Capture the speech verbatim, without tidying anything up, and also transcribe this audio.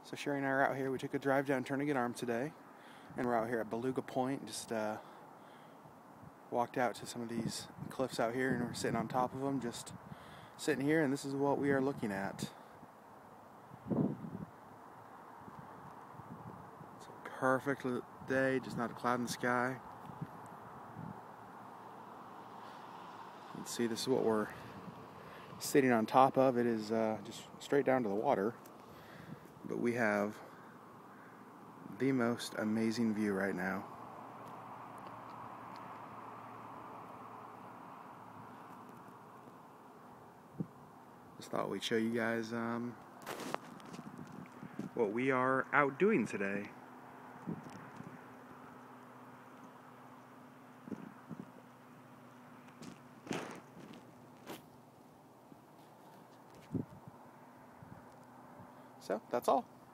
So Sherry and I are out here. We took a drive down Turnagain Arm today, and we're out here at Beluga Point. Just uh, walked out to some of these cliffs out here, and we're sitting on top of them, just sitting here, and this is what we are looking at. It's a perfect day, just not a cloud in the sky. You can see this is what we're sitting on top of. It is uh, just straight down to the water. But we have the most amazing view right now. Just thought we'd show you guys um, what we are out doing today. So that's all.